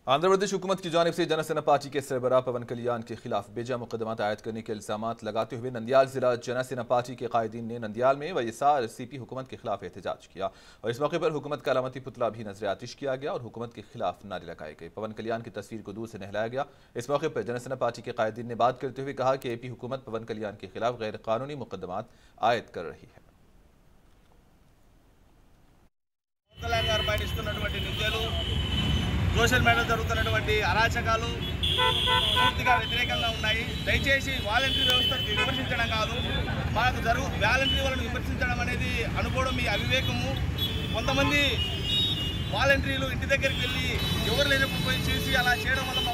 आंध्र प्रदेश हुकूमत की जानिब से जनसेना पार्टी के सरबराह पवन कल्याण के खिलाफ बेजा मुकदमात आयद करने के इल्जाम लगाते हुए नंदियाल जिला जनसेना पार्टी के कायदीन ने नंदियाल में वाईएसआर सीपी हुकूमत के खिलाफ एहतजाज किया और इस मौके पर हुकूमत का अलामती पुतला भी नजर आतिश किया गया और हुकूमत के खिलाफ नारे लगाए गए। पवन कल्याण की तस्वीर को दूर से नहलाया गया। इस मौके पर जनसेना पार्टी के कायदीन ने बात करते हुए कहा कि एपी हुकूमत पवन कल्याण के खिलाफ गैर कानूनी मुकदमात आयद कर रही है। సోషల్ మీడియా జరుగుతున్నటువంటి అరాచకాలు పూర్తిగా వ్యతిరేకంగా ఉన్నాయి। దయచేసి వాలంటరీ వ్యవస్థను విమర్శించడం కాదు, మనకు వాలంటరీ వాళ్ళని విమర్శించడం అనేది అనుకోవడం మీ అవివేకము। కొంతమంది వాలంటరీలు ఇంటి దగ్గరికి వెళ్ళి ఎవరు లేనప్పుడు పోయి చేసి అలా చేయడం వల్ల